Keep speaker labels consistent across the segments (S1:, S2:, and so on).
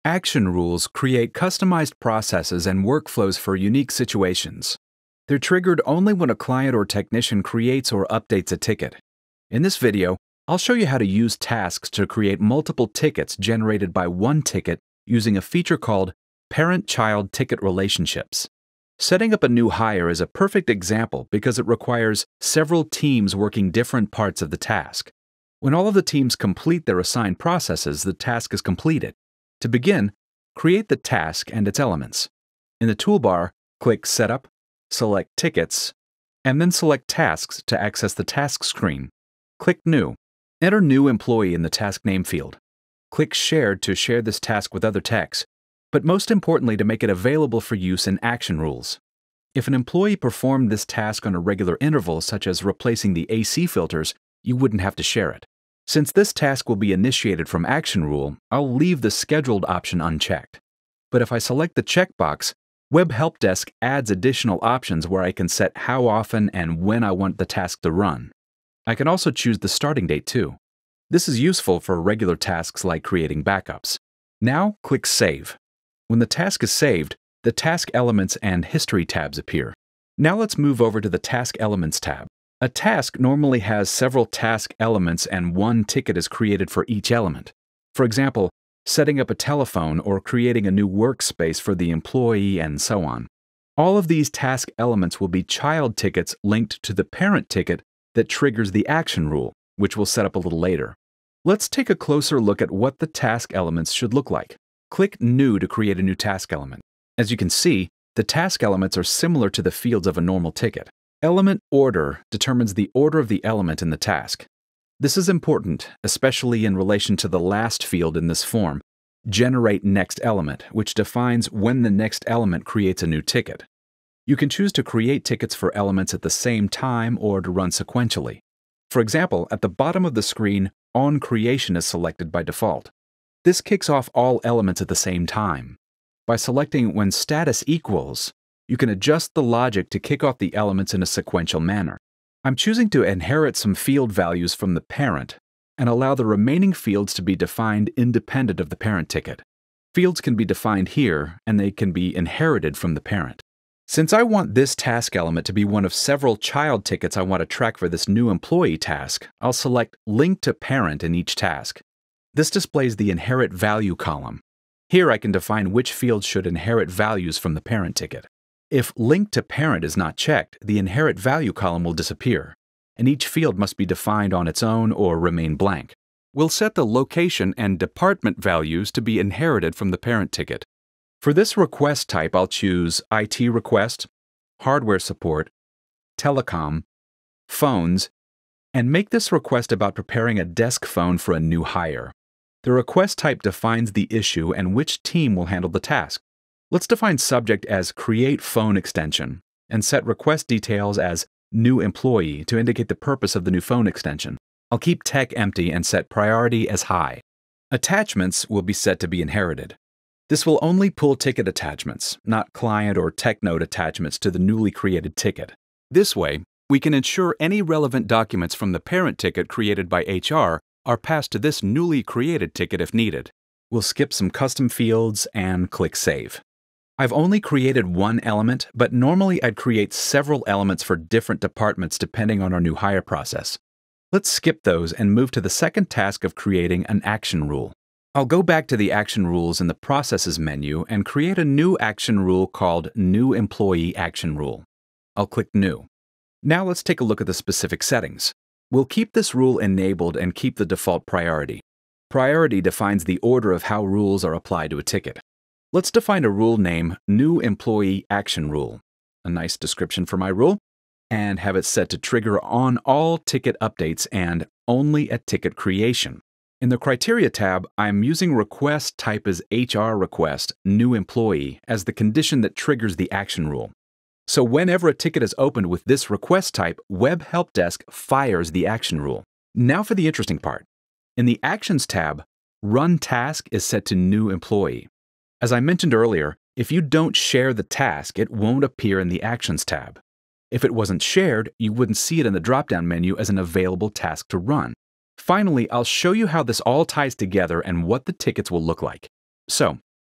S1: Action rules create customized processes and workflows for unique situations. They're triggered only when a client or technician creates or updates a ticket. In this video, I'll show you how to use tasks to create multiple tickets generated by one ticket using a feature called Parent-Child Ticket Relationships. Setting up a new hire is a perfect example because it requires several teams working different parts of the task. When all of the teams complete their assigned processes, the task is completed. To begin, create the task and its elements. In the toolbar, click Setup, select Tickets, and then select Tasks to access the task screen. Click New. Enter New Employee in the task name field. Click Shared to share this task with other techs, but most importantly to make it available for use in action rules. If an employee performed this task on a regular interval, such as replacing the AC filters, you wouldn't have to share it. Since this task will be initiated from Action Rule, I'll leave the Scheduled option unchecked. But if I select the checkbox, Web Help Desk adds additional options where I can set how often and when I want the task to run. I can also choose the starting date too. This is useful for regular tasks like creating backups. Now click Save. When the task is saved, the Task Elements and History tabs appear. Now let's move over to the Task Elements tab. A task normally has several task elements and one ticket is created for each element. For example, setting up a telephone or creating a new workspace for the employee and so on. All of these task elements will be child tickets linked to the parent ticket that triggers the action rule, which we'll set up a little later. Let's take a closer look at what the task elements should look like. Click New to create a new task element. As you can see, the task elements are similar to the fields of a normal ticket. Element order determines the order of the element in the task. This is important, especially in relation to the last field in this form, Generate Next Element, which defines when the next element creates a new ticket. You can choose to create tickets for elements at the same time or to run sequentially. For example, at the bottom of the screen, On Creation is selected by default. This kicks off all elements at the same time. By selecting When Status Equals, you can adjust the logic to kick off the elements in a sequential manner. I'm choosing to inherit some field values from the parent and allow the remaining fields to be defined independent of the parent ticket. Fields can be defined here, and they can be inherited from the parent. Since I want this task element to be one of several child tickets I want to track for this new employee task, I'll select Link to Parent in each task. This displays the Inherit Value column. Here I can define which fields should inherit values from the parent ticket. If Link to Parent is not checked, the Inherit Value column will disappear, and each field must be defined on its own or remain blank. We'll set the location and department values to be inherited from the parent ticket. For this request type, I'll choose IT request, hardware support, telecom, phones, and make this request about preparing a desk phone for a new hire. The request type defines the issue and which team will handle the task. Let's define subject as Create Phone Extension and set request details as New Employee to indicate the purpose of the new phone extension. I'll keep Tech empty and set Priority as High. Attachments will be set to be inherited. This will only pull ticket attachments, not client or tech node attachments to the newly created ticket. This way, we can ensure any relevant documents from the parent ticket created by HR are passed to this newly created ticket if needed. We'll skip some custom fields and click Save. I've only created one element, but normally I'd create several elements for different departments depending on our new hire process. Let's skip those and move to the second task of creating an action rule. I'll go back to the action rules in the Processes menu and create a new action rule called New Employee Action Rule. I'll click New. Now let's take a look at the specific settings. We'll keep this rule enabled and keep the default priority. Priority defines the order of how rules are applied to a ticket. Let's define a rule name New Employee Action Rule, a nice description for my rule, and have it set to trigger on all ticket updates and only at ticket creation. In the Criteria tab, I'm using request type as HR request New Employee as the condition that triggers the action rule. So whenever a ticket is opened with this request type, Web Help Desk fires the action rule. Now for the interesting part. In the Actions tab, Run Task is set to New Employee. As I mentioned earlier, if you don't share the task, it won't appear in the Actions tab. If it wasn't shared, you wouldn't see it in the drop-down menu as an available task to run. Finally, I'll show you how this all ties together and what the tickets will look like. So,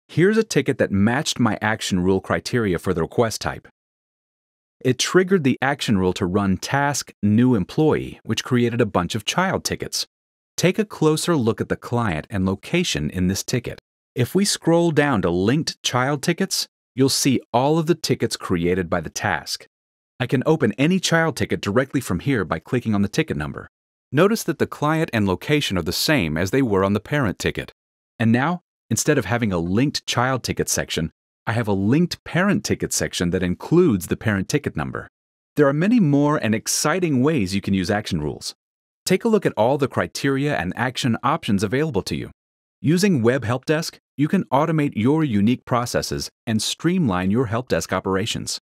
S1: Here's a ticket that matched my action rule criteria for the request type. It triggered the action rule to run task new employee, which created a bunch of child tickets. Take a closer look at the client and location in this ticket. If we scroll down to linked child tickets, you'll see all of the tickets created by the task. I can open any child ticket directly from here by clicking on the ticket number. Notice that the client and location are the same as they were on the parent ticket. And now, instead of having a linked child ticket section, I have a linked parent ticket section that includes the parent ticket number. There are many more and exciting ways you can use action rules. Take a look at all the criteria and action options available to you. Using Web Help Desk, you can automate your unique processes and streamline your help desk operations.